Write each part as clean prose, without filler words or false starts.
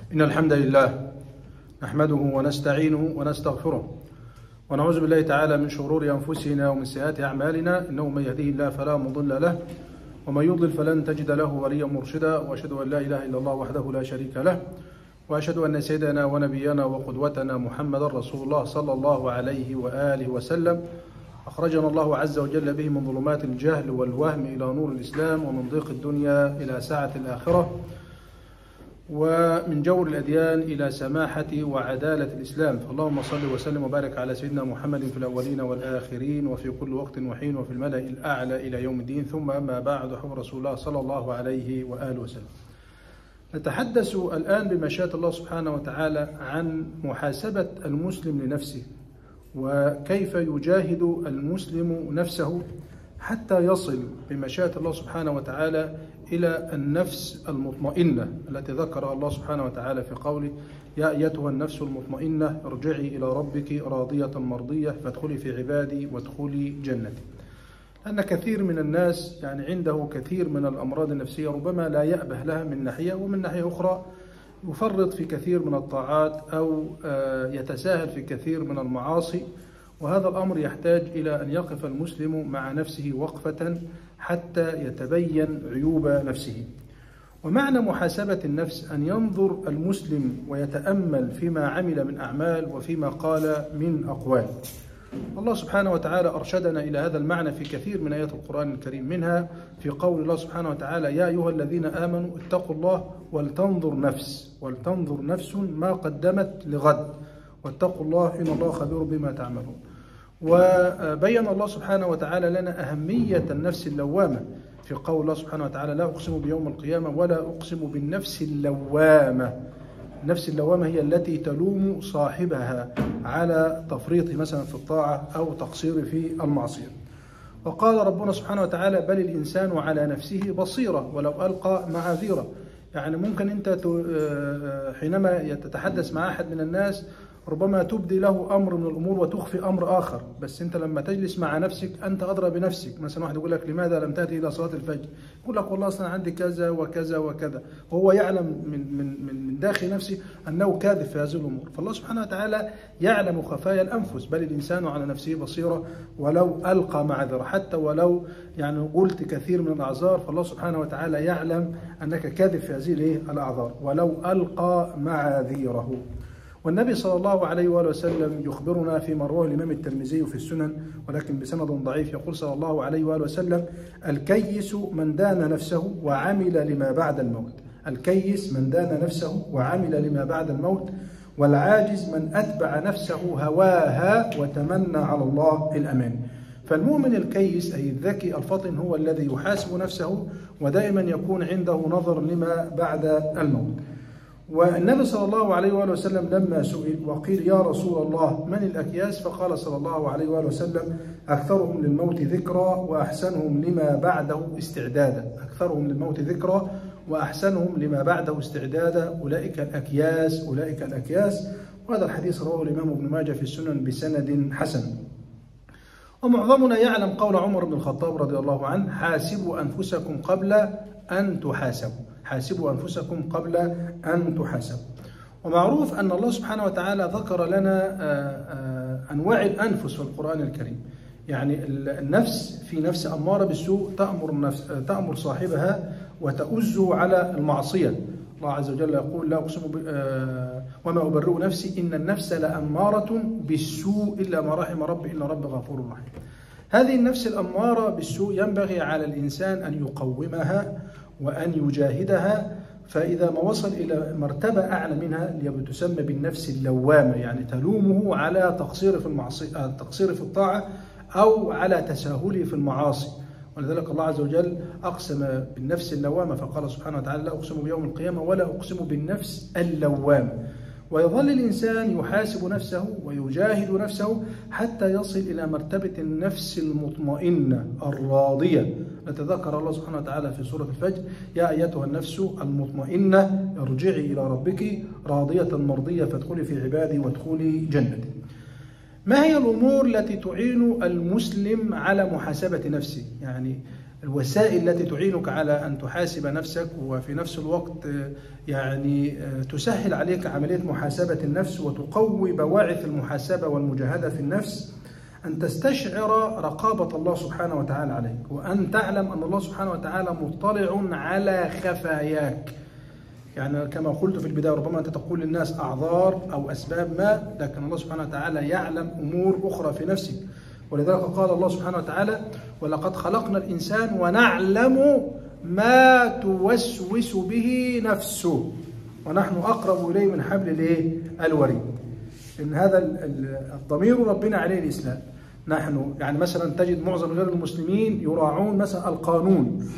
إن الحمد لله نحمده ونستعينه ونستغفره ونعوذ بالله تعالى من شرور أنفسنا ومن سيئات أعمالنا، إنه من يهديه الله فلا مضل له ومن يضلل فلن تجد له وليا مرشدا، وأشهد أن لا إله إلا الله وحده لا شريك له، وأشهد أن سيدنا ونبينا وقدوتنا محمد رسول الله صلى الله عليه وآله وسلم أخرجنا الله عز وجل به من ظلمات الجهل والوهم إلى نور الإسلام، ومن ضيق الدنيا إلى سعة الآخرة، ومن جور الأديان إلى سماحة وعدالة الإسلام. فاللهم صل وسلم وبارك على سيدنا محمد في الأولين والآخرين وفي كل وقت وحين وفي الملأ الأعلى إلى يوم الدين. ثم أما بعد، حب رسول الله صلى الله عليه وآله وسلم. نتحدث الآن بمشيئة الله سبحانه وتعالى عن محاسبة المسلم لنفسه، وكيف يجاهد المسلم نفسه حتى يصل بمشيئة الله سبحانه وتعالى إلى النفس المطمئنة التي ذكرها الله سبحانه وتعالى في قوله: يا أيتها النفس المطمئنة ارجعي إلى ربك راضية مرضية فادخلي في عبادي وادخلي جنتي. لأن كثير من الناس عنده كثير من الأمراض النفسية، ربما لا يأبه لها من ناحية، ومن ناحية أخرى يفرط في كثير من الطاعات أو يتساهل في كثير من المعاصي. وهذا الأمر يحتاج إلى أن يقف المسلم مع نفسه وقفة حتى يتبين عيوب نفسه. ومعنى محاسبة النفس أن ينظر المسلم ويتأمل فيما عمل من أعمال وفيما قال من أقوال. الله سبحانه وتعالى أرشدنا إلى هذا المعنى في كثير من آيات القرآن الكريم، منها في قول الله سبحانه وتعالى: يا أيها الذين آمنوا اتقوا الله ولتنظر نفس ما قدمت لغد واتقوا الله إن الله خبير بما تعملون. وبين الله سبحانه وتعالى لنا أهمية النفس اللوامة في قول الله سبحانه وتعالى: لا أقسم بيوم القيامة ولا أقسم بالنفس اللوامة. النفس اللوامة هي التي تلوم صاحبها على تفريط مثلا في الطاعة أو تقصير في المعصية. وقال ربنا سبحانه وتعالى: بل الإنسان على نفسه بصيرة ولو ألقى معاذيره. ممكن أنت حينما تتحدث مع أحد من الناس ربما تبدي له أمر من الأمور وتخفي أمر آخر، بس أنت لما تجلس مع نفسك أنت أدرى بنفسك. مثلا واحد يقول لك: لماذا لم تأتي إلى صلاة الفجر؟ يقول لك: والله أصلا عندي كذا وكذا وكذا، وهو يعلم من داخل نفسه أنه كاذب في هذه الأمور. فالله سبحانه وتعالى يعلم خفايا الأنفس، بل الإنسان على نفسه بصيرة ولو ألقى معذرة. حتى ولو قلت كثير من الأعذار، فالله سبحانه وتعالى يعلم أنك كاذب في هذه الأعذار ولو ألقى معاذيره. والنبي صلى الله عليه وآله وسلم يخبرنا فيما رواه الإمام الترمذي في السنن ولكن بسند ضعيف، يقول صلى الله عليه وآله وسلم: الكيس من دان نفسه وعمل لما بعد الموت. الكيس من دان نفسه وعمل لما بعد الموت، والعاجز من أتبع نفسه هواها وتمنى على الله الأمان. فالمؤمن الكيس أي الذكي الفطن هو الذي يحاسب نفسه ودائما يكون عنده نظر لما بعد الموت. والنبي صلى الله عليه وآله وسلم لما سئل وقيل: يا رسول الله من الأكياس؟ فقال صلى الله عليه وآله وسلم: أكثرهم للموت ذكرى وأحسنهم لما بعده استعدادا. أكثرهم للموت ذكرى وأحسنهم لما بعده استعدادا، أولئك الأكياس. وهذا الحديث رواه الإمام ابن ماجه في السنن بسند حسن. ومعظمنا يعلم قول عمر بن الخطاب رضي الله عنه: حاسبوا أنفسكم قبل أن تحاسبوا. حاسبوا أنفسكم قبل أن تحاسبوا. ومعروف أن الله سبحانه وتعالى ذكر لنا أنواع الأنفس في القرآن الكريم. النفس، في نفس أمارة بالسوء تأمر صاحبها وتؤزه على المعصية. الله عز وجل يقول: لا أقسم وما أبرئ نفسي إن النفس لأمارة بالسوء إلا ما رحم ربي إن ربي غفور رحيم. هذه النفس الأمارة بالسوء ينبغي على الإنسان أن يقومها وأن يجاهدها، فإذا ما وصل إلى مرتبة أعلى منها تسمى بالنفس اللوامة، تلومه على تقصير في الطاعة أو على تساهله في المعاصي. ولذلك الله عز وجل أقسم بالنفس اللوامة فقال سبحانه وتعالى: لا أقسم بيوم القيامة ولا أقسم بالنفس اللوامة. ويظل الإنسان يحاسب نفسه ويجاهد نفسه حتى يصل إلى مرتبة النفس المطمئنة الراضية التي ذكر الله سبحانه وتعالى في سورة الفجر: يا أيتها النفس المطمئنة ارجعي إلى ربك راضية مرضية فادخلي في عبادي وادخلي جنتي. ما هي الأمور التي تعين المسلم على محاسبة نفسه؟ الوسائل التي تعينك على أن تحاسب نفسك، وفي نفس الوقت يعني تسهل عليك عملية محاسبة النفس وتقوي بواعث المحاسبة والمجاهدة في النفس، أن تستشعر رقابة الله سبحانه وتعالى عليك، وأن تعلم أن الله سبحانه وتعالى مطلع على خفاياك. يعني كما قلت في البداية، ربما أنت تقول للناس أعذار أو أسباب ما، لكن الله سبحانه وتعالى يعلم أمور أخرى في نفسك. ولذلك قال الله سبحانه وتعالى: ولقد خلقنا الإنسان ونعلم ما توسوس به نفسه ونحن أقرب إليه من حبل الوريد. إن هذا الضمير ربنا عليه الإسلام. نحن يعني مثلا تجد معظم غير المسلمين يراعون مثلا القانون،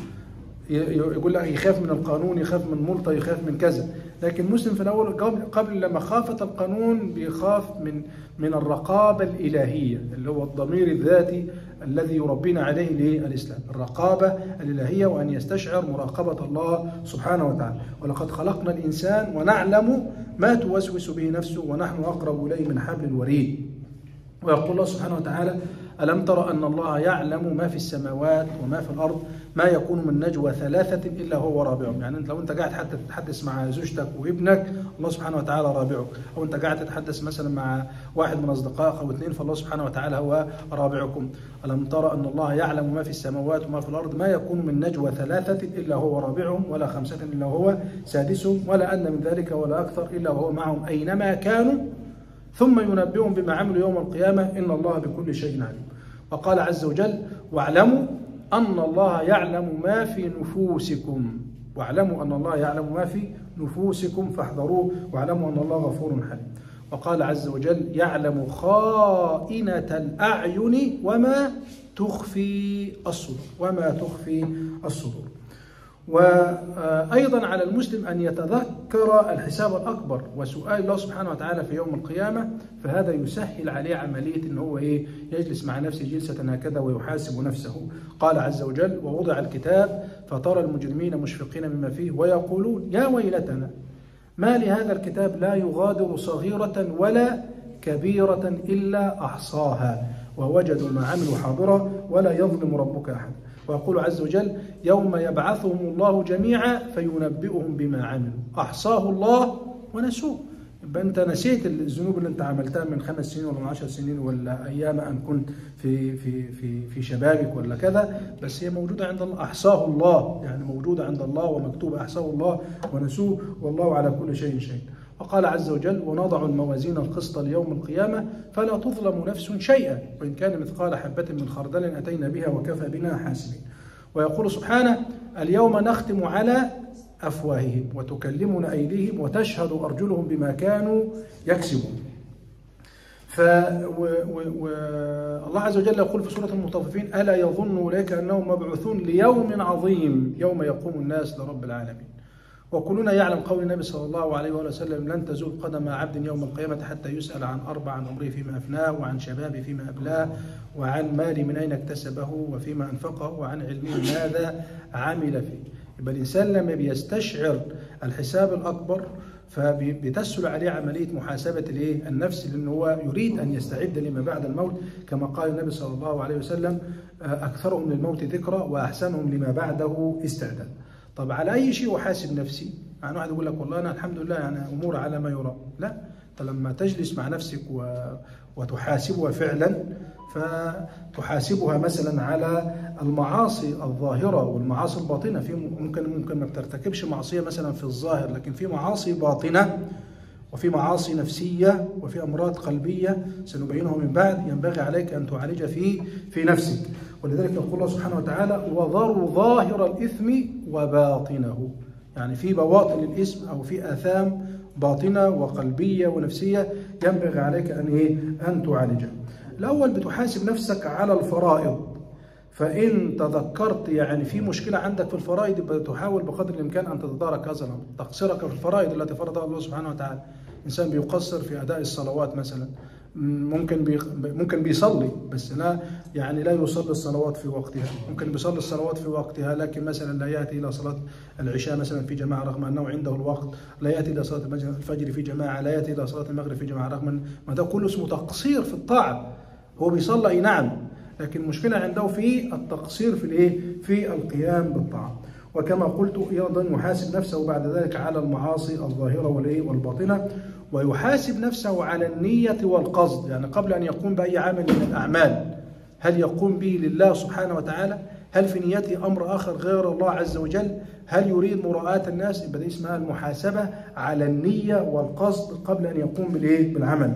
يقول لك يخاف من القانون، يخاف من ملطة، يخاف من كذا. لكن المسلم في الأول قبل لما خافة القانون بيخاف من الرقابة الإلهية، اللي هو الضمير الذاتي الذي يربينا عليه الإسلام، الرقابة الإلهية، وأن يستشعر مراقبة الله سبحانه وتعالى. ولقد خلقنا الإنسان ونعلم ما توسوس به نفسه ونحن أقرب إليه من حبل الوريد. ويقول الله سبحانه وتعالى: ألم تر أن الله يعلم ما في السماوات وما في الأرض ما يكون من نجوى ثلاثة إلا هو رابعهم. يعني لو أنت قاعد حتى تتحدث مع زوجتك وابنك، الله سبحانه وتعالى رابعك. أو أنت قاعد تتحدث مثلا مع واحد من أصدقائك أو اثنين، فالله سبحانه وتعالى هو رابعكم. ألم تر أن الله يعلم ما في السماوات وما في الأرض ما يكون من نجوى ثلاثة إلا هو رابعهم ولا خمسة إلا هو سادسهم ولا أدنى من ذلك ولا أكثر إلا هو معهم أينما كانوا ثم ينبئهم بما عملوا يوم القيامة إن الله بكل شيء عليم. وقال عز وجل: واعلموا أن الله يعلم ما في نفوسكم، واعلموا أن الله يعلم ما في نفوسكم فاحذروه واعلموا أن الله غفور حليم. وقال عز وجل: يعلم خائنة الأعين وما تخفي الصدور، وما تخفي الصدور. وأيضا على المسلم أن يتذكر الحساب الأكبر وسؤال الله سبحانه وتعالى في يوم القيامة، فهذا يسهل عليه عملية إن هو يجلس مع نفسه جلسة هكذا ويحاسب نفسه. قال عز وجل: ووضع الكتاب فترى المجرمين مشفقين مما فيه ويقولون يا ويلتنا ما لهذا الكتاب لا يغادر صغيرة ولا كبيرة إلا أحصاها ووجدوا ما عملوا حاضرا ولا يظلم ربك أحد. ويقول عز وجل: يوم يبعثهم الله جميعا فينبئهم بما عملوا أحصاه الله ونسوه. يبقى أنت نسيت الذنوب اللي أنت عملتها من 5 سنين ولا من 10 سنين ولا أيام أن كنت في شبابك ولا كذا، بس هي موجودة عند الله، أحصاه الله، يعني موجودة عند الله ومكتوب أحصاه الله ونسوه والله على كل شيء شهيد. وقال عز وجل: ونضع الموازين القسط ليوم القيامة فلا تظلم نفس شيئا وإن كان مثقال حبة من خردل أتينا بها وكفى بنا حاسبين. ويقول سبحانه: اليوم نختم على أفواههم وتكلمنا أيديهم وتشهد أرجلهم بما كانوا يكسبون. الله عز وجل يقول في سورة المطففين: ألا يظن أولئك أنهم مبعوثون ليوم عظيم يوم يقوم الناس لرب العالمين. وكلنا يعلم قول النبي صلى الله عليه وسلم: لن تزول قدم عبد يوم القيامة حتى يسأل عن 4: عن عمره فيما أفناه، وعن شبابه فيما أبلاه، وعن ماله من أين اكتسبه وفيما أنفقه، وعن علمه ماذا عمل فيه. يبقى الإنسان لما بيستشعر الحساب الأكبر فبتسهل عليه عملية محاسبة النفس، لأنه هو يريد أن يستعد لما بعد الموت، كما قال النبي صلى الله عليه وسلم: أكثرهم للموت ذكرى وأحسنهم لما بعده استعداد. طب على أي شيء أحاسب نفسي؟ يعني واحد يقول لك والله أنا الحمد لله يعني أمور على ما يرام. لا، أنت لما تجلس مع نفسك وتحاسبها فعلا، فتحاسبها مثلا على المعاصي الظاهرة والمعاصي الباطنة. في ممكن ما ترتكبش معصية مثلا في الظاهر، لكن في معاصي باطنة وفي معاصي نفسية وفي أمراض قلبية سنبينها من بعد، ينبغي عليك أن تعالج في نفسك. ولذلك يقول الله سبحانه وتعالى: وذروا ظاهر الإثم وباطنه. يعني في بواطن الإثم أو في آثام باطنة وقلبية ونفسية ينبغي عليك أن تعالجها. الأول بتحاسب نفسك على الفرائض، فإن تذكرت يعني في مشكلة عندك في الفرائض بتحاول بقدر الإمكان أن تتدارك هذا الأمر. تقصيرك في الفرائض التي فرضها الله سبحانه وتعالى. إنسان بيقصر في أداء الصلوات مثلا، ممكن بيصلي بس لا يصلي الصلوات في وقتها، ممكن بيصلي الصلوات في وقتها لكن مثلا لا يأتي إلى صلاة العشاء مثلا في جماعة رغم أنه عنده الوقت، لا يأتي إلى صلاة الفجر في جماعة، لا يأتي إلى صلاة المغرب في جماعة، رغم ما ده كله اسمه تقصير في الطاعة. هو بيصلي نعم، لكن المشكلة عنده في التقصير في القيام بالطاعة. وكما قلت أيضا يحاسب نفسه بعد ذلك على المعاصي الظاهرة والباطنة، ويحاسب نفسه على النية والقصد، يعني قبل أن يقوم بأي عمل من الأعمال هل يقوم به لله سبحانه وتعالى؟ هل في نيته أمر آخر غير الله عز وجل؟ هل يريد مراءة الناس؟ يبقى دي اسمها المحاسبة على النية والقصد قبل أن يقوم بالعمل.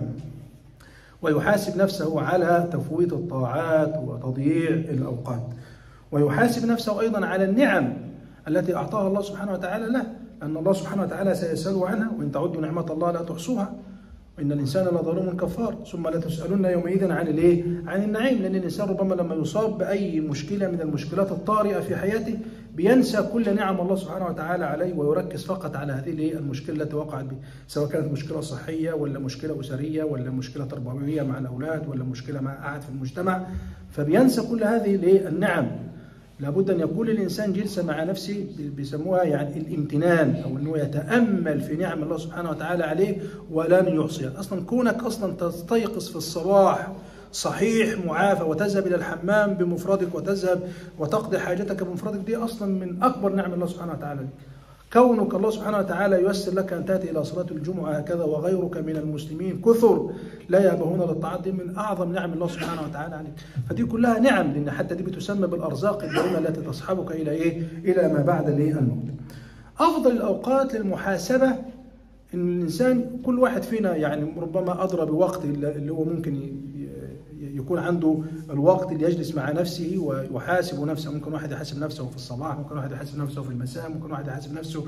ويحاسب نفسه على تفويت الطاعات وتضييع الأوقات. ويحاسب نفسه أيضا على النعم التي أعطاها الله سبحانه وتعالى له، أن الله سبحانه وتعالى سيسأله عنها، وإن تعدوا نعمة الله لا تحصوها، وإن الإنسان لظلوم كفار، ثم لتسألن يومئذ عن النعيم. لأن الإنسان ربما لما يصاب بأي مشكلة من المشكلات الطارئة في حياته بينسى كل نعم الله سبحانه وتعالى عليه، ويركز فقط على هذه المشكلة التي وقعت به، سواء كانت مشكلة صحية ولا مشكلة أسرية ولا مشكلة تربوية مع الأولاد ولا مشكلة مع أحد في المجتمع، فبينسى كل هذه النعم. لابد أن يكون الإنسان جلسة مع نفسه بيسموها يعني الامتنان، أو أنه يتأمل في نعم الله سبحانه وتعالى عليه ولن يحصيها. أصلا كونك أصلا تستيقظ في الصباح صحيح معافى وتذهب إلى الحمام بمفردك وتذهب وتقضي حاجتك بمفردك، دي أصلا من أكبر نعم الله سبحانه وتعالى لك. كونك الله سبحانه وتعالى ييسر لك أن تأتي إلى صلاة الجمعة هكذا، وغيرك من المسلمين كثر لا يأبهون للطاعات، دي من أعظم نعم الله سبحانه وتعالى عليك. فدي كلها نعم، لأن حتى دي بتسمى بالأرزاق الدائمة التي تصحبك إلى ما بعد الموت. أفضل الأوقات للمحاسبة إن الإنسان كل واحد فينا يعني ربما أدرى بوقت اللي هو ممكن يكون عنده الوقت اللي يجلس مع نفسه ويحاسب نفسه. ممكن واحد يحاسب نفسه في الصباح، ممكن واحد يحاسب نفسه في المساء، ممكن واحد يحاسب نفسه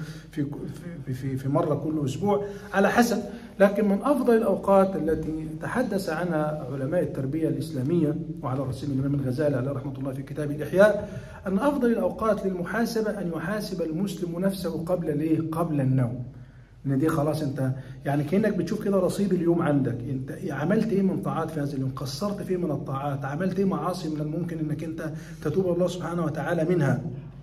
في مرة كل أسبوع على حسب. لكن من أفضل الأوقات التي تحدث عنها علماء التربية الإسلامية، وعلى رأسهم الإمام الغزالي عليه رحمة الله في كتاب الإحياء، أن أفضل الأوقات للمحاسبة أن يحاسب المسلم نفسه قبل النوم. ان دي خلاص انت يعني كأنك بتشوف كده رصيد اليوم عندك، انت عملت ايه من طاعات في هذا اليوم، قصرت فيه من الطاعات، عملت ايه معاصي من الممكن انك انت تتوب الله سبحانه وتعالى منها.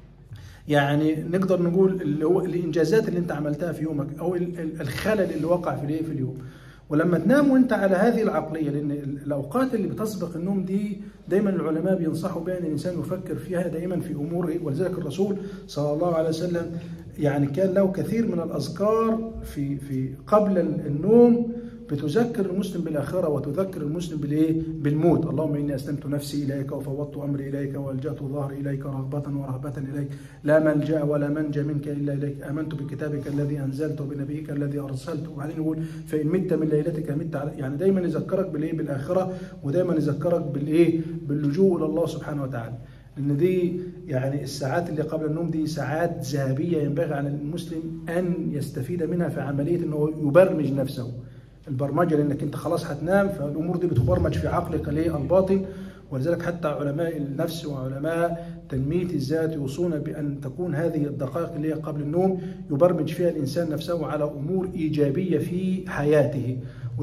يعني نقدر نقول اللي هو الانجازات اللي انت عملتها في يومك، او الخلل اللي وقع في اليوم. ولما تنام وانت على هذه العقليه، لان الاوقات اللي بتسبق النوم دي دايما العلماء بينصحوا بها ان الانسان يفكر فيها دائما في اموره. ولذلك الرسول صلى الله عليه وسلم يعني كان له كثير من الاذكار في قبل النوم بتذكر المسلم بالاخره وتذكر المسلم بالموت. اللهم اني اسلمت نفسي اليك وفوضت امري اليك والجات ظهري اليك رغبه ورهبه اليك، لا ملجا ولا منجا منك الا اليك، امنت بكتابك الذي انزلت وبنبيك الذي ارسلت. وبعدين يقول فان مت من ليلتك مت يعني دايما يذكرك بالاخره، ودايما يذكرك باللجوء الى الله سبحانه وتعالى. لأن دي يعني الساعات اللي قبل النوم دي ساعات ذهبية ينبغي على المسلم أن يستفيد منها في عملية أنه يبرمج نفسه. البرمجة لأنك أنت خلاص هتنام، فالأمور دي بتبرمج في عقلك الباطن. ولذلك حتى علماء النفس وعلماء تنمية الذات يوصون بأن تكون هذه الدقائق اللي هي قبل النوم يبرمج فيها الإنسان نفسه على أمور إيجابية في حياته.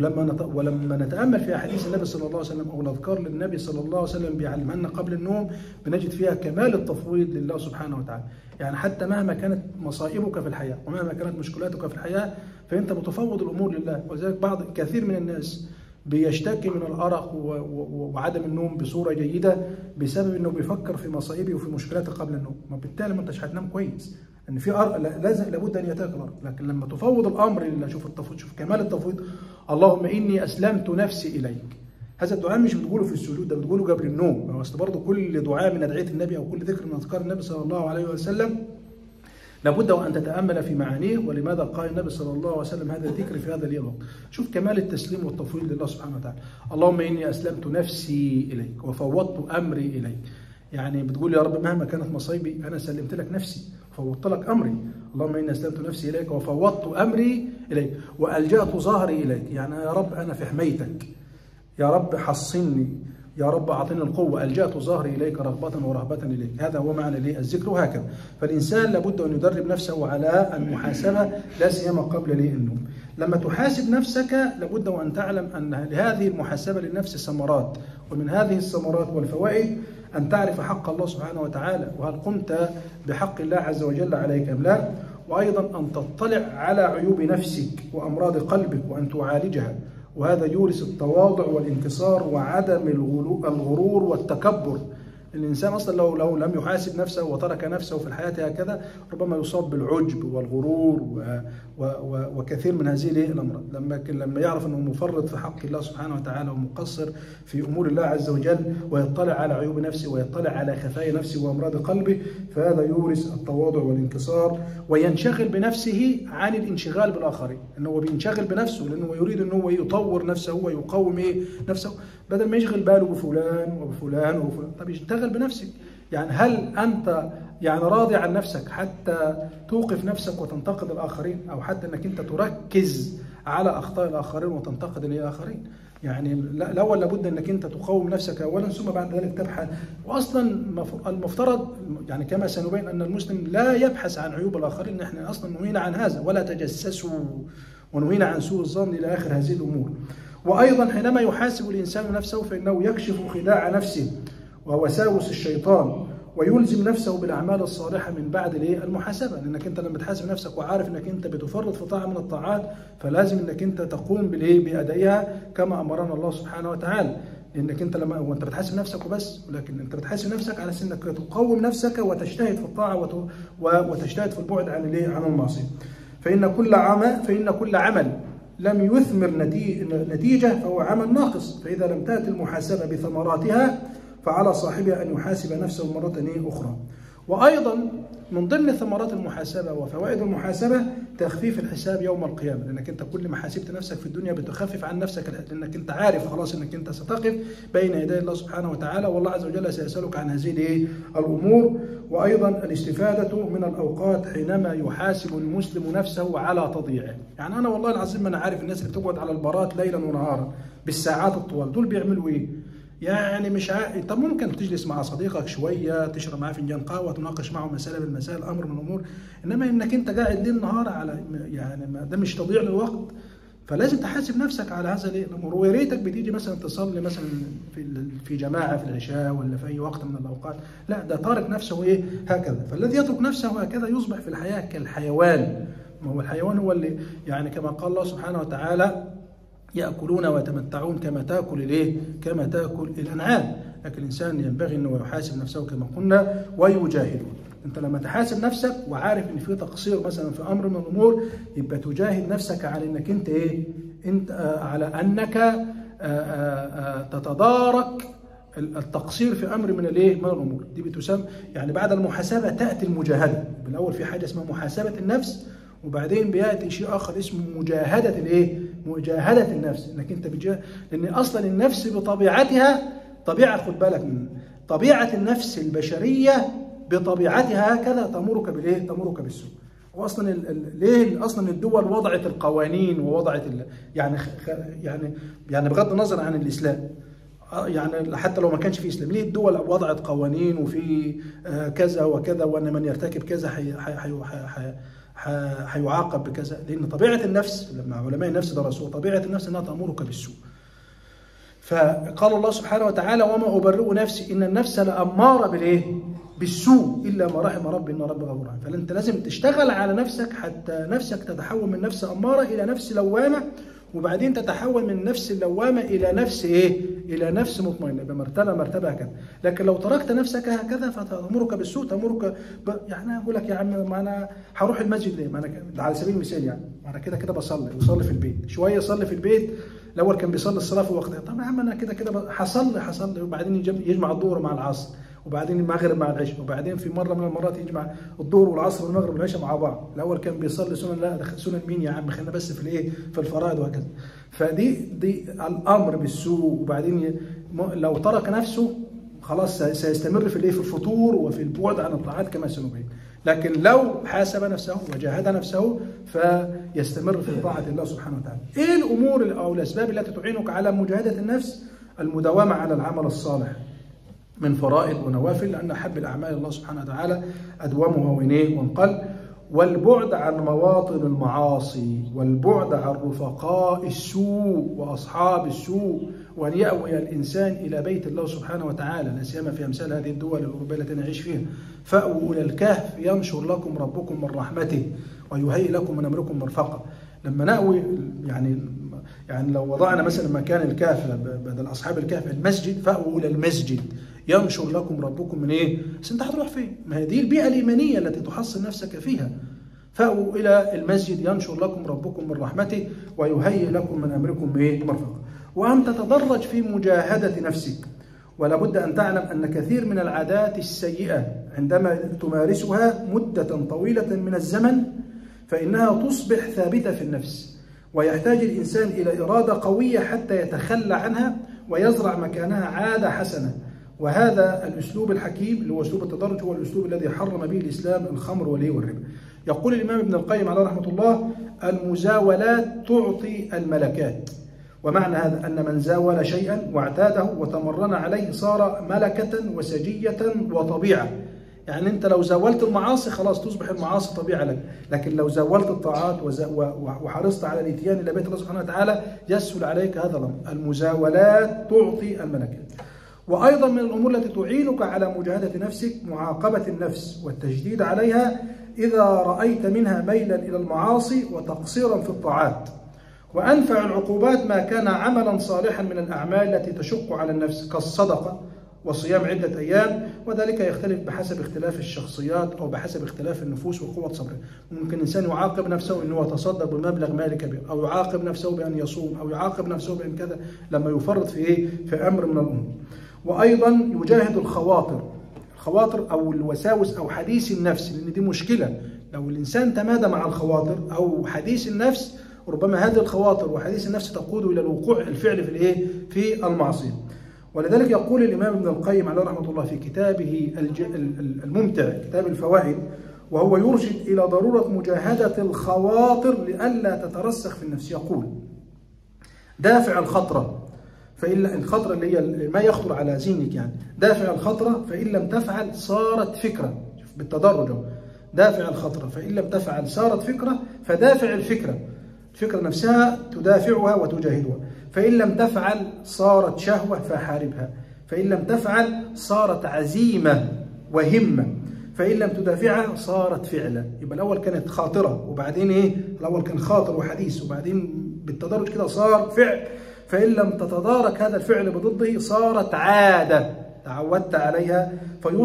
ولما نتأمل في أحاديث النبي صلى الله عليه وسلم أو الأذكار للنبي صلى الله عليه وسلم بيعلمها لنا قبل النوم، بنجد فيها كمال التفويض لله سبحانه وتعالى. يعني حتى مهما كانت مصائبك في الحياة ومهما كانت مشكلاتك في الحياة فأنت متفوض الأمور لله. ولذلك كثير من الناس بيشتكي من الأرق وعدم النوم بصورة جيدة بسبب أنه بيفكر في مصائبه وفي مشكلاته قبل النوم. وبالتالي ما انتش هتنام كويس، ان في أرق لابد ان ياتيك الأرق. لكن لما تفوض الامر لله، شوف كمال التفويض. اللهم اني اسلمت نفسي اليك، هذا الدعاء مش بتقوله في السجود، ده بتقوله قبل النوم. اصل برضه كل دعاء من ادعيه النبي او كل ذكر من اذكار النبي صلى الله عليه وسلم لابد وان تتامل في معانيه، ولماذا قال النبي صلى الله عليه وسلم هذا الذكر في هذا اليوم. شوف كمال التسليم والتفويض لله سبحانه وتعالى. اللهم اني اسلمت نفسي اليك وفوضت امري اليك، يعني بتقول يا رب مهما كانت مصايبي انا سلمت لك نفسي وفوضت لك امري. اللهم اني اسلمت نفسي اليك وفوضت امري اليك والجات ظهري اليك، يعني يا رب انا في حمايتك، يا رب حصني، يا رب اعطني القوه، الجات ظهري اليك رغبه ورهبه اليك. هذا هو معنى الذكر. وهكذا فالانسان لابد ان يدرب نفسه على المحاسبه لا سيما قبل النوم. لما تحاسب نفسك لابد وان تعلم ان لهذه المحاسبه للنفس ثمرات، ومن هذه الثمرات والفوائد أن تعرف حق الله سبحانه وتعالى، وهل قمت بحق الله عز وجل عليك أم لا، وأيضا أن تطلع على عيوب نفسك وأمراض قلبك وأن تعالجها، وهذا يورث التواضع والانكسار وعدم الغرور والتكبر. الإنسان أصلا لو لم يحاسب نفسه وترك نفسه في الحياة هكذا ربما يصاب بالعجب والغرور وكثير من هذه الأمراض. لما يعرف أنه مفرط في حق الله سبحانه وتعالى ومقصر في أمور الله عز وجل، ويطلع على عيوب نفسه ويطلع على خفايا نفسه وأمراض قلبه، فهذا يورث التواضع والانكسار، وينشغل بنفسه عن الانشغال بالآخرين. أنه بينشغل بنفسه لأنه يريد أنه يطور نفسه ويقوم نفسه، بدل ما يشغل باله بفلان وبفلان وبفلان. طب يشتغل بنفسك. يعني هل أنت راضي عن نفسك حتى توقف نفسك وتنتقد الآخرين، أو حتى أنك أنت تركز على أخطاء الآخرين وتنتقد الآخرين؟ يعني الأول لابد أنك أنت تقوم نفسك أولا، ثم بعد ذلك تبحث. وأصلا المفترض يعني كما سنبين أن المسلم لا يبحث عن عيوب الآخرين. نحن أصلا نهينا عن هذا، ولا تجسسوا، ونهينا عن سوء الظن إلى آخر هذه الأمور. وأيضا حينما يحاسب الإنسان نفسه فإنه يكشف خداع نفسه ووساوس الشيطان، ويلزم نفسه بالأعمال الصالحة من بعد المحاسبة. لأنك أنت لما تحاسب نفسك وعارف أنك أنت بتفرط في طاعة من الطاعات، فلازم أنك أنت تقوم بأدائها كما أمرنا الله سبحانه وتعالى. لأنك أنت وأنت بتحاسب نفسك وبس، ولكن أنت بتحاسب نفسك على أنك تقوم نفسك وتجتهد في الطاعة وتجتهد في البعد عن المعصية. فإن كل عمل لم يثمر نتيجة فهو عمل ناقص. فإذا لم تأتي المحاسبة بثمراتها فعلى صاحبها أن يحاسب نفسه مرة أخرى. وأيضا من ضمن ثمرات المحاسبة وفوائد المحاسبة تخفيف الحساب يوم القيامة. لأنك أنت كل ما حاسبت نفسك في الدنيا بتخفف عن نفسك، لأنك أنت عارف خلاص أنك أنت ستقف بين يدي الله سبحانه وتعالى، والله عز وجل سيسألك عن هذه الأمور. وأيضا الاستفادة من الأوقات حينما يحاسب المسلم نفسه على تضييعه. يعني أنا والله العظيم أنا عارف الناس اللي بتقعد على البارات ليلا ونهارا بالساعات الطوال، دول بيعملوا إيه؟ يعني مش طب ممكن تجلس مع صديقك شويه، تشرب معاه فنجان قهوه، تناقش معه مساله من المسائل، امر من الامور. انما انك انت قاعد ليل نهار على ده مش تضييع للوقت. فلازم تحاسب نفسك على هذا الامر. ويا ريتك بتيجي مثلا تصلي مثلا في جماعه في العشاء ولا في اي وقت من الاوقات، لا ده تارك نفسه هكذا. فالذي يترك نفسه هكذا يصبح في الحياه كالحيوان. ما هو الحيوان هو اللي كما قال الله سبحانه وتعالى يأكلون ويتمتعون كما تأكل الأنعام. لكن الإنسان ينبغي أنه يحاسب نفسه كما قلنا ويجاهد. أنت لما تحاسب نفسك وعارف أن في تقصير مثلا في أمر من الأمور، يبقى تجاهد نفسك على أنك أنت على أنك تتدارك التقصير في أمر من الأمور. دي بتسمى بعد المحاسبة تأتي المجاهدة. بالأول في حاجة اسمها محاسبة النفس، وبعدين بيأتي شيء آخر اسمه مجاهدة النفس. انك انت لان اصلا النفس بطبيعتها طبيعة، خد بالك من طبيعة النفس البشرية بطبيعتها هكذا تمرك بالسوء. واصلا ليه اصلا الدول وضعت القوانين ووضعت يعني بغض النظر عن الاسلام، حتى لو ما كانش في اسلام، ليه الدول وضعت قوانين وفي كذا وكذا، وان من يرتكب كذا هيعاقب بكذا؟ لأن طبيعة النفس لما علماء النفس درسوه طبيعة النفس أنها تأمرك بالسوء. فقال الله سبحانه وتعالى وما أبرئ نفسي إن النفس لأمارة بالسوء إلا ما رحم ربي إن ربي غفور رحيم. فأنت لازم تشتغل على نفسك حتى نفسك تتحول من نفس أمارة إلى نفس لوامة، وبعدين تتحول من نفس اللوامة إلى نفس إلى نفس مطمئنة بمرتبة هكذا. لكن لو تركت نفسك هكذا فتأمرك بالسوء، تأمرك أقول لك يا عم ما أنا هروح المسجد ليه؟ ما أنا على سبيل المثال أنا كده بصلي في البيت شوية، أصلي في البيت. الأول كان بيصلي الصلاة في وقتها، طب يا عم أنا كده هصلي، وبعدين يجمع الظهر مع العصر، وبعدين المغرب مع العشاء، وبعدين في مرة من المرات يجمع الظهر والعصر والمغرب والعشاء مع بعض. الأول كان بيصلي سنن، لا سنن مين يا عم، خلينا بس في الفرائض وهكذا. فدي الأمر بالسوء. وبعدين لو ترك نفسه خلاص سيستمر في الفطور وفي البعد عن الطاعات كما سنبين. لكن لو حاسب نفسه وجاهد نفسه فيستمر في طاعة الله سبحانه وتعالى. إيه الأمور أو الأسباب التي تعينك على مجاهدة النفس؟ المداومة على العمل الصالح من فرائض ونوافل، لأن أحب الأعمال الله سبحانه وتعالى أدومها وانقل، والبعد عن مواطن المعاصي، والبعد عن رفقاء السوء وأصحاب السوء، وأن يأوي الإنسان إلى بيت الله سبحانه وتعالى، لا سيما في أمثال هذه الدول الأوروبية التي نعيش فيها. فأووا إلى الكهف ينشر لكم ربكم من رحمته ويهيئ لكم من أمركم مرفقا. لما نأوي يعني لو وضعنا مثلا مكان الكهف بدل أصحاب الكهف المسجد، فأووا إلى المسجد ينشر لكم ربكم من إيه؟ بس أنت هتروح فين؟ ما هي دي البيئة الإيمانية التي تحصن نفسك فيها. فأووا إلى المسجد ينشر لكم ربكم من رحمته ويهيئ لكم من أمركم إيه؟ مرفقا. وأن تتدرج في مجاهدة نفسك. ولا بد أن تعلم أن كثير من العادات السيئة عندما تمارسها مدة طويلة من الزمن فإنها تصبح ثابتة في النفس، ويحتاج الإنسان إلى إرادة قوية حتى يتخلى عنها ويزرع مكانها عادة حسنة. وهذا الأسلوب الحكيم اللي هو أسلوب التدرج هو الأسلوب الذي حرم به الإسلام الخمر والربا. يقول الإمام ابن القيم عليه رحمة الله: المزاولات تعطي الملكات. ومعنى هذا أن من زاول شيئا واعتاده وتمرن عليه صار ملكة وسجية وطبيعة. يعني أنت لو زاولت المعاصي خلاص تصبح المعاصي طبيعة لك، لكن لو زاولت الطاعات وحرصت على الاتيان إلى بيت الله سبحانه وتعالى يسهل عليك هذا الأمر. المزاولات تعطي الملكات. وأيضا من الأمور التي تعينك على مجاهدة نفسك معاقبة النفس والتجديد عليها إذا رأيت منها ميلا إلى المعاصي وتقصيرا في الطاعات. وأنفع العقوبات ما كان عملا صالحا من الأعمال التي تشق على النفس كالصدقة وصيام عدة أيام، وذلك يختلف بحسب اختلاف الشخصيات أو بحسب اختلاف النفوس وقوة صبره. ممكن الإنسان يعاقب نفسه أنه يتصدق بمبلغ مالي كبير، أو يعاقب نفسه بأن يصوم، أو يعاقب نفسه بأن كذا لما يفرط في أمر من الأمور. وأيضا يجاهد الخواطر أو الوساوس أو حديث النفس، لأن دي مشكلة. لو الإنسان تمادى مع الخواطر أو حديث النفس ربما هذه الخواطر وحديث النفس تقود إلى الوقوع الفعل في المعصية. ولذلك يقول الإمام ابن القيم عليه رحمة الله في كتابه الممتع كتاب الفوائد، وهو يرشد إلى ضرورة مجاهدة الخواطر لئلا تترسخ في النفس. يقول: دافع الخطرة الخطرة اللي هي ما يخطر على ذهنك، يعني دافع الخطرة فإن لم تفعل صارت فكرة. بالتدرج، دافع الخطرة فإن لم تفعل صارت فكرة، فدافع الفكرة نفسها تدافعها وتجاهدها. فإن لم تفعل صارت شهوة فحاربها. فإن لم تفعل صارت عزيمة وهمة. فإن لم تدافعها صارت فعلا. يبقى الأول كانت خاطرة، وبعدين الأول كان خاطر وحديث، وبعدين بالتدرج كده صار فعل. فإن لم تتدارك هذا الفعل بضده صارت عادة تعودت عليها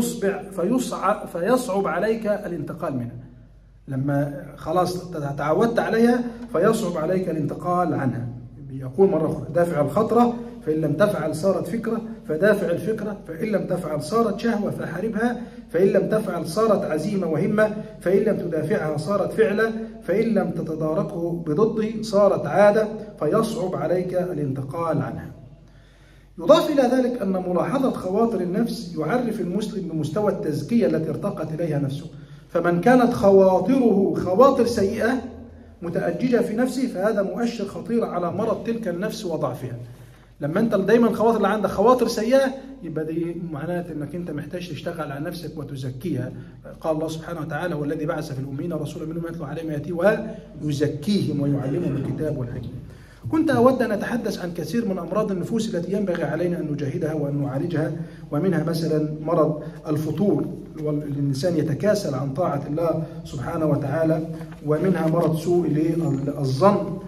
فيصعب عليك الانتقال منها. لما خلاص تعودت عليها فيصعب عليك الانتقال عنها. يقول مرة أخرى: دافع الخطرة فإن لم تفعل صارت فكرة، فدافع الفكرة فإن لم تفعل صارت شهوة فحاربها. فإن لم تفعل صارت عزيمة وهمة. فإن لم تدافعها صارت فعلة. فإن لم تتداركه بضده صارت عادة فيصعب عليك الانتقال عنها. يضاف إلى ذلك أن ملاحظة خواطر النفس يعرف المسلم بمستوى التزكية التي ارتقت إليها نفسه. فمن كانت خواطره خواطر سيئة متأججة في نفسه فهذا مؤشر خطير على مرض تلك النفس وضعفها. لما انت دايما الخواطر اللي عندك خواطر سيئة يبقى دي معناته انك انت محتاج تشتغل على نفسك وتزكيها. قال الله سبحانه وتعالى: والذي بعث في الأميين رسولا منهم يتلو عليهم آياته ويزكيهم ويعلمهم الكتاب والحكمة. كنت أود أن أتحدث عن كثير من أمراض النفوس التي ينبغي علينا أن نجاهدها وأن نعالجها، ومنها مثلا مرض الفتور، والإنسان يتكاسل عن طاعة الله سبحانه وتعالى، ومنها مرض سوء الظن.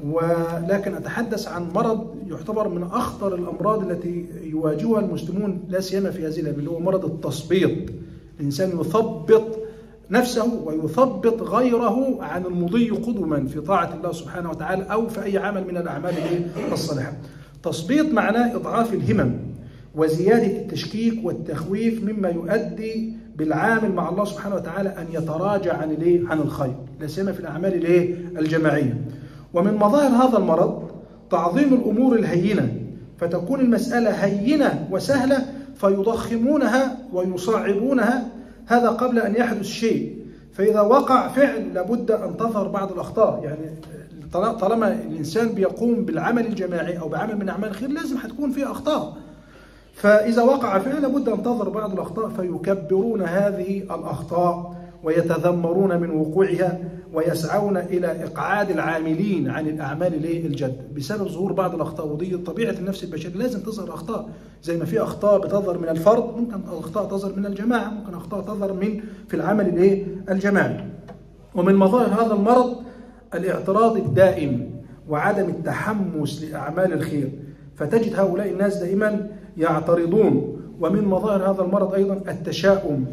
ولكن أتحدث عن مرض يعتبر من أخطر الأمراض التي يواجهها المسلمون لا سيما في هذه الأيام، اللي هو مرض التثبيط. الإنسان يثبط نفسه ويثبط غيره عن المضي قدما في طاعة الله سبحانه وتعالى أو في أي عمل من الأعمال الصالحة. تثبيط معناه إضعاف الهمم وزيادة التشكيك والتخويف، مما يؤدي بالعامل مع الله سبحانه وتعالى أن يتراجع عن الخير، لا سيما في الأعمال الجماعية. ومن مظاهر هذا المرض تعظيم الأمور الهينة، فتكون المسألة هينة وسهلة فيضخمونها ويصعبونها، هذا قبل أن يحدث شيء. فإذا وقع فعل لابد أن تظهر بعض الأخطاء. يعني طالما الإنسان بيقوم بالعمل الجماعي أو بعمل من أعمال الخير لازم هتكون فيه أخطاء. فإذا وقع فعل لابد أن تظهر بعض الأخطاء فيكبرون هذه الأخطاء ويتذمرون من وقوعها ويسعون إلى إقعاد العاملين عن الأعمال الجد بسبب ظهور بعض الأخطاء. ودي طبيعة النفس البشرية، لازم تظهر أخطاء. زي ما في أخطاء بتظهر من الفرد، ممكن أخطاء تظهر من الجماعة، ممكن أخطاء تظهر في العمل الجماعي. ومن مظاهر هذا المرض الاعتراض الدائم وعدم التحمس لأعمال الخير، فتجد هؤلاء الناس دائما يعترضون ومن مظاهر هذا المرض أيضا التشاؤم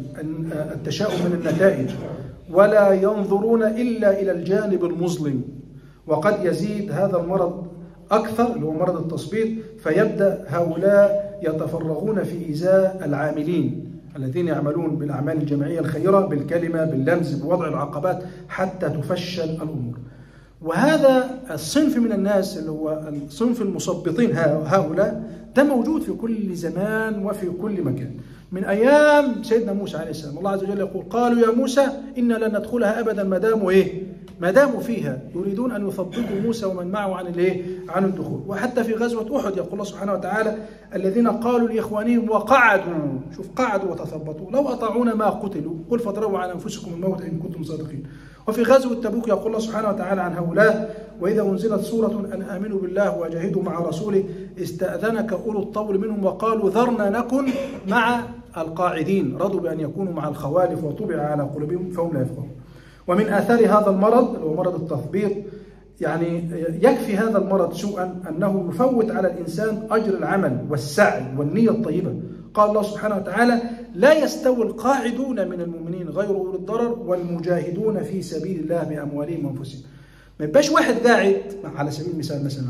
من النتائج، ولا ينظرون إلا إلى الجانب المظلم. وقد يزيد هذا المرض أكثر اللي هو مرض التثبيط، فيبدأ هؤلاء يتفرغون في إيذاء العاملين الذين يعملون بالأعمال الجماعية الخيرة بالكلمة باللمز بوضع العقبات حتى تفشل الأمور. وهذا الصنف من الناس اللي هو الصنف المثبطين هؤلاء ده موجود في كل زمان وفي كل مكان. من أيام سيدنا موسى عليه السلام الله عز وجل يقول قالوا يا موسى إنا لن ندخلها أبدا ما داموا فيها، يريدون أن يثبطوا موسى ومن معه عن الدخول. وحتى في غزوة أحد يقول الله سبحانه وتعالى الذين قالوا لإخوانهم وقعدوا، شوف قعدوا وتثبطوا لو أطاعونا ما قتلوا قل فاضربوا على أنفسكم الموت إن كنتم صادقين. وفي غزوة تبوك يقول الله سبحانه وتعالى عن هؤلاء وإذا أنزلت سورة أن آمنوا بالله وجاهدوا مع رسوله استأذنك أولو الطول منهم وقالوا ذرنا نكن مع القاعدين، رضوا بأن يكونوا مع الخوالف وطبع على قلوبهم فهم لا يفقهون. ومن آثار هذا المرض هو مرض التثبيط، يعني يكفي هذا المرض سوءا أنه يفوت على الإنسان أجر العمل والسعي والنية الطيبة. قال الله سبحانه وتعالى لا يستوي القاعدون من المؤمنين غير أولي الضرر والمجاهدون في سبيل الله بأموالهم وأنفسهم. ما يبقاش واحد قاعد على سبيل المثال مثلا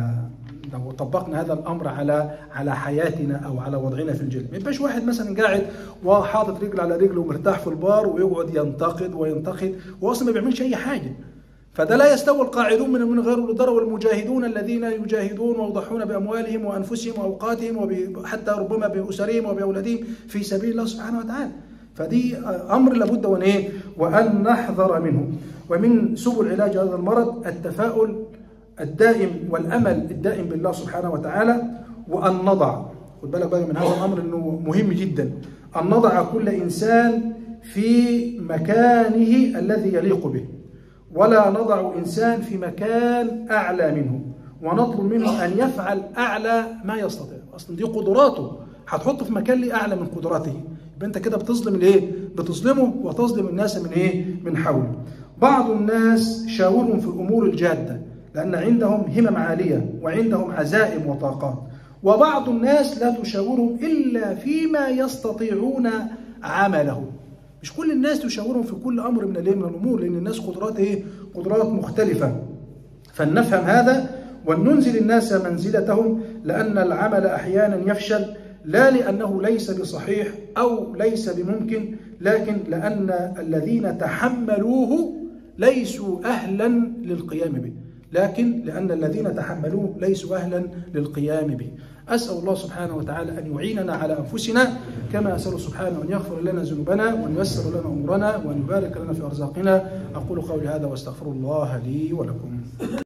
لو طبقنا هذا الامر على حياتنا او على وضعنا في الجنه، ما يبقاش واحد مثلا قاعد وحاطط رجل على رجل ومرتاح في البار ويقعد ينتقد واصلا ما بيعملش اي حاجه. فده لا يستوي القاعدون من غير اولي الضرر والمجاهدون الذين يجاهدون ويضحون باموالهم وانفسهم واوقاتهم وحتى ربما باسرهم وباولادهم في سبيل الله سبحانه وتعالى. فدي امر لابد وان نحذر منه. ومن سبل علاج هذا المرض التفاؤل الدائم والامل الدائم بالله سبحانه وتعالى، وان نضع، خد بالك بقى من هذا الامر انه مهم جدا، ان نضع كل انسان في مكانه الذي يليق به، ولا نضع انسان في مكان اعلى منه ونطلب منه ان يفعل اعلى ما يستطيع. اصلا دي قدراته، هتحطه في مكان ليه اعلى من قدراته، يبقى انت كده بتظلم بتظلمه وتظلم الناس من حوله. بعض الناس شاورهم في الامور الجاده لأن عندهم همم عالية وعندهم عزائم وطاقات، وبعض الناس لا تشاورهم إلا فيما يستطيعون عمله. مش كل الناس تشاورهم في كل أمر من الأمور، لأن الناس قدرات مختلفة. فلنفهم هذا وننزل الناس منزلتهم، لأن العمل أحيانا يفشل لا لأنه ليس بصحيح أو ليس بممكن، لكن لأن الذين تحملوه ليسوا أهلا للقيام به، لكن لأن الذين تحملوه ليسوا أهلا للقيام به. أسأل الله سبحانه وتعالى أن يعيننا على أنفسنا، كما أسأل سبحانه أن يغفر لنا ذنوبنا وأن ييسر لنا أمورنا وأن يبارك لنا في أرزاقنا. أقول قولي هذا وأستغفر الله لي ولكم.